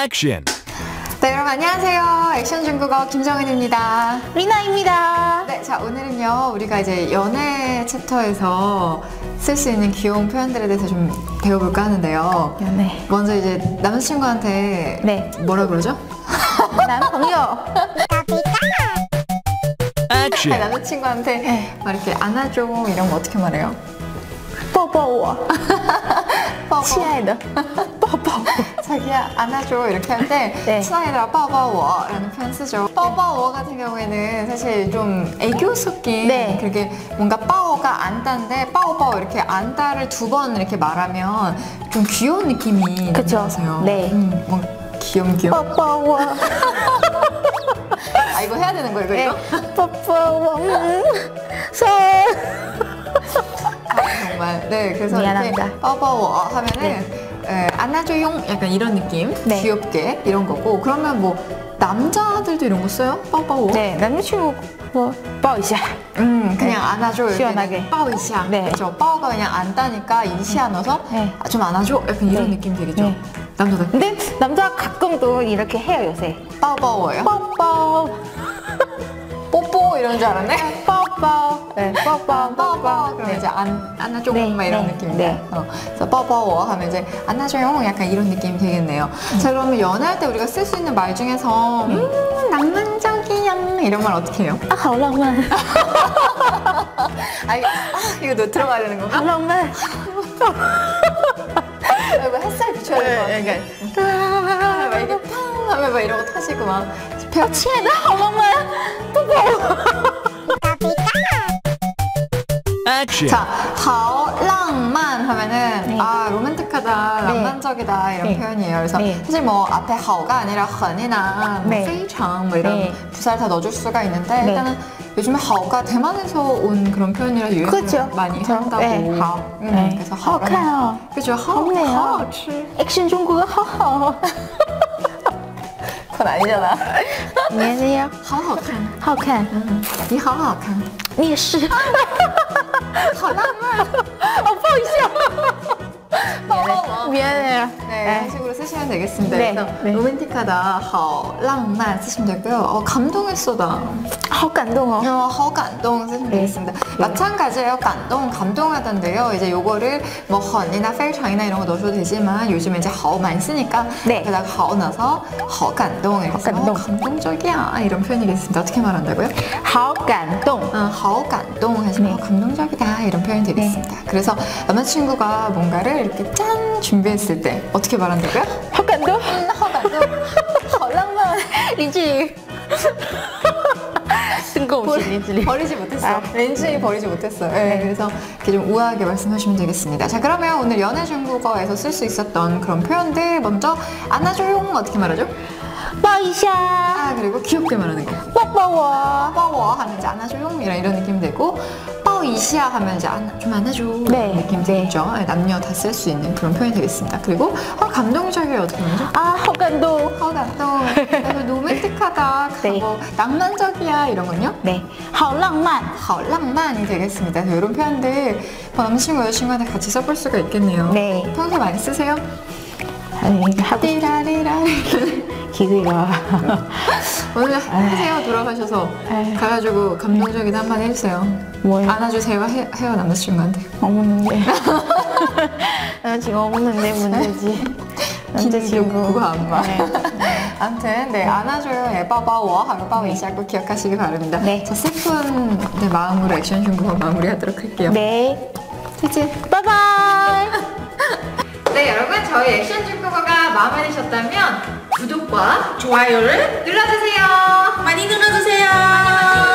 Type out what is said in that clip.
액션. 네, 여러분 안녕하세요. 액션 중국어 김정은입니다. 리나입니다. 네, 자 오늘은요 우리가 이제 연애 챕터에서 쓸 수 있는 귀여운 표현들에 대해서 좀 배워볼까 하는데요. 연애. 먼저 이제 남자친구한테 네. 뭐라 그러죠? 남朋友. 액션. 남자친구한테 막 이렇게 안아줘 이런 거 어떻게 말해요? 抱抱我. 亲爱的. 抱抱我. 자기야 안아줘 이렇게 할 때 네. 亲爱的抱抱我라는 표현 쓰죠. 抱抱我 같은 경우에는 사실 좀 애교 섞인 네. 그렇게 뭔가 빠오가 안다인데 빠오빠오 이렇게 안다를 두 번 이렇게 말하면 좀 귀여운 느낌이 그쵸. 나세요. 네. 뭔가 귀염. 抱抱我. 아 이거 해야 되는 거예요 이거? 抱抱我. 정말. 네, 그래서 미안합니다. 이렇게 빠바워 하면은 안아줘용 약간 이런 느낌, 네. 귀엽게 이런 거고. 그러면 뭐 남자들도 이런 거 써요? 빠바워? 네, 남자친구 뭐抱一下. 그냥 안아줘 이렇게. 시원하게. 빠이샤. 네. 그렇죠. 빠오가 그냥 안다니까 이시아 넣어서 네. 아, 좀 안아줘 약간 이런 네. 느낌 되겠죠. 네. 남자들 근데 남자 가끔 또 이렇게 해요 요새. 빠바워요? 뽀뽀. 뽀뽀 이런 줄 알았네. 뽀뽀. 네, 뽀뽀. 빠바워 그러면 네. 이제 안아줘 네, 막 이런 네, 느낌인데. 네. 그래서 빠바워 하면 이제 안아줘용 약간 이런 느낌이 되겠네요. 자 그러면 연애할 때 우리가 쓸 수 있는 말 중에서 낭만적이야 이런 말 어떻게 해요? 啊，好浪漫. 이거 너 들어가야 되는 건가? 好浪漫. 이거 햇살 비춰야 될 것 같아. 막 이게 팡 하면 막 이러고 타시고 막. 亲爱的，好浪漫. 뽀뽀. 액션. 자, 好浪漫 하면은 네. 아 로맨틱하다, 네. 낭만적이다 이런 네. 표현이에요. 그래서 네. 사실 뭐 앞에 好가 아니라 很이나 뭐 네. 非常뭐 이런 네. 부사를 다 넣어줄 수가 있는데 네. 일단은 요즘에 好가 대만에서 온 그런 표현이라 유행을 그렇죠. 많이 그렇죠. 한다고. 네, 好. 네. 그래서 好看哦. 그죠? 好美哦. 好吃. 액션 중국어 好好. 그건 아니잖아. 미안해요. 好好看. 好看. 你好好看. 你也是. 好浪漫. 抱一下. 빠바워. 미안해요. 네, 이런 식으로 쓰시면 되겠습니다. 네, 그래서 네. 로맨틱하다, 好浪漫 쓰시면 되고요. 감동했어다. 好感动哦. 好感动 쓰시면 네. 되겠습니다. 마찬가지예요. 감동하던데요. 이제 요거를 뭐 헌이나 페이창이나 이런 거 넣어줘도 되지만 요즘에 이제 好 많이 쓰니까 네. 여기다가 好 넣어서 好感动 이렇게 쓰면 好感动. 감동적이야 이런 표현이겠습니다. 어떻게 말한다고요? 好感动. 好感动 하시면 네. 감동적이다 이런 표현이 되겠습니다. 그래서 남자친구가 뭔가를 이렇게 짠 준비했을 때 어떻게 말한다고요? 好感动. 好感动好浪漫林志颖. 뜬금없이林志玲. 버리지 못했어. 아. 왠지 버리지 못했어. 네, 그래서 이렇게 좀 우아하게 말씀하시면 되겠습니다. 자, 그러면 오늘 연애 중국어에서 쓸 수 있었던 그런 표현들 먼저 안아줘용 어떻게 말하죠? 抱一下. 아, 그리고 귀엽게 말하는 거. 抱抱我. 빠워 하면 이제 안아줘용 이런 느낌 되고 빠이시야 하면 이제 좀 안아줘 네. 느낌 되겠죠. 네, 남녀 다 쓸 수 있는 그런 표현이 되겠습니다. 그리고 감동적이에요 어떻게 말하죠? 啊，好感动. 감동. 그리고 로맨틱하다, 네. 뭐 낭만적이야 이런 건요? 네. 好浪漫. 好浪漫이 되겠습니다. 그래서 이런 표현들 남자친구 여자친구한테 같이 써볼 수가 있겠네요. 네. 평소에 많이 쓰세요? 아니, 하고 띠라리라리. 기대가. 오늘 하세요 돌아가셔서 에이. 가가지고 감동적인 한마디 해주세요. 뭐요? 안아주세요 해요 남자친구한테. 없는데. 남자친구 없는데 문제지. 남자친구. 그거 안 봐. 네. 아무튼 네 안아줘요 예빠바워 하고 빠워 이시고 기억하시기 바랍니다. 네. 자 슬픈 네, 마음으로 액션 중국어 마무리하도록 할게요. 네. 이제 바이바이. 네 여러분 저희 액션 중국어가 마음에 드셨다면 구독과 좋아요를 눌러주세요. 많이 눌러주세요.